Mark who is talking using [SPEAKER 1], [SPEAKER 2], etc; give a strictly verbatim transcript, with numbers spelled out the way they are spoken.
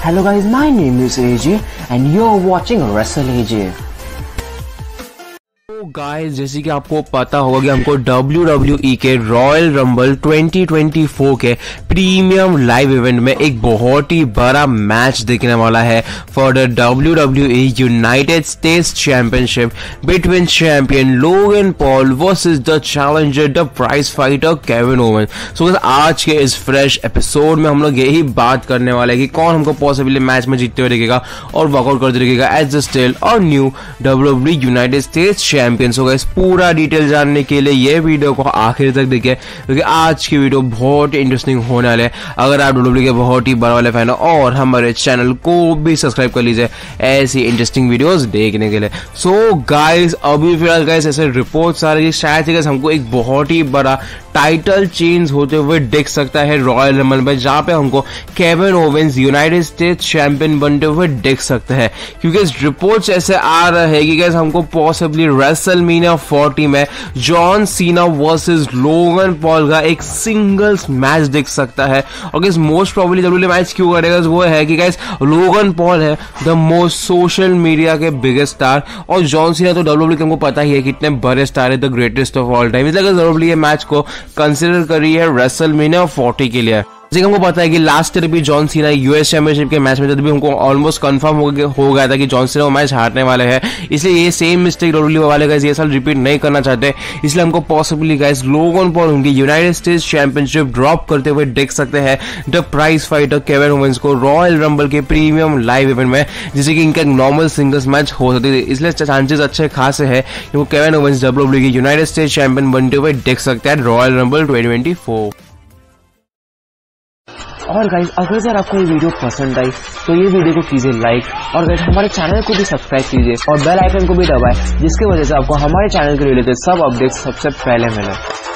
[SPEAKER 1] Hello guys, my name is A J and you're watching Wrestle A J.
[SPEAKER 2] तो guys जैसे कि आपको पता होगा कि हमको डब्ल्यू डब्ल्यू ई के royal rumble twenty twenty four के प्रीमियम लाइव इवेंट में एक बहुत ही बड़ा मैच देखने वाला है for the W W E United States championship between champion Logan Paul versus the challenger the prize fighter Kevin Owens. So आज के इस फ्रेश एपिसोड में हम लोग यही बात करने वाले हैं कि कौन हमको पॉसिबली मैच में जीतते हुए दिखेगा और वर्कआउट करते दिखेगा एज द स्टिल और new W W E United States champions होगा। इस पूरा डिटेल जानने के लिए ये वीडियो को आखिर तक देखिए क्योंकि आज की वीडियो बहुत इंटरेस्टिंग होने वाले है। अगर आप डब्ल्यू डब्ल्यू के बहुत ही बड़े वाले फैन हो और हमारे चैनल को भी सब्सक्राइब कर लीजिए ऐसी इंटरेस्टिंग वीडियोस देखने के लिए। सो गाइस अभी फिलहाल गाइस ऐसे रिपोर्ट्स आ रही है शायद गाइस हमको एक बहुत ही बड़ा टाइटल चेंज होते हुए दिख सकता है रॉयल रंबल में, जहां पे हमको Kevin Owens United States champion बनते हुए दिख सकते हैं क्योंकि इस रिपोर्ट्स ऐसे आ रहे हैं कि गाइस हमको पॉसिबली रेसलमेनिया फोर्टी में John Cena versus Logan Paul का एक सिंगल्स मैच दिख सकता है। और guys most probably WWE match क्यों करेगा वो है कि गाइस लोगन पॉल है द मोस्ट सोशल मीडिया के बिगेस्ट स्टार और जॉन सीना तो डब्ल्यूडब्ल्यू हमको पता ही है कितने बड़े स्टार है, the greatest of all time. इसलिए डब्ल्यूडब्ल्यू ये मैच को कंसिडर कर रही है रेसलमेनिया फोर्टी के लिए। जैसे हमको पता है कि लास्ट ईयर भी जॉन सीना यूएस चैंपियनशिप के मैच में जब भी हमको ऑलमोस्ट कंफर्म हो गया हो गया था कि जॉन सीना वो मैच हारने वाले हैं, इसलिए ये सेम मिस्टेक डब्ल्यूडब्ल्यू वाले गाइस ये साल रिपीट नहीं करना चाहते। इसलिए हमको पॉसिबली गाइस लोगन पॉल उनकी यूनाइटेड स्टेट्स चैंपियनशिप ड्रॉप करते हुए देख सकते हैं the prize fighter Kevin Owens को रॉयल रंबल के प्रीमियम लाइव इवेंट में, जिससे कि इनका नॉर्मल सिंगल्स मैच हो सकती है। इसलिए चांसेस अच्छे खासे है कि वो केविन ओवेंस डब्ल्यूडब्ल्यू की यूनाइटेड स्टेट्स चैंपियन बनते हुए देख सकते हैं royal rumble twenty twenty four.
[SPEAKER 1] और गाइस अगर यार आपको ये वीडियो पसंद आई तो ये वीडियो को कीजिए लाइक और गाइस हमारे चैनल को भी सब्सक्राइब कीजिए और बेल आइकन को भी दबाएं जिसकी वजह से आपको हमारे चैनल के रिलेटेड सब अपडेट्स सबसे पहले मिले।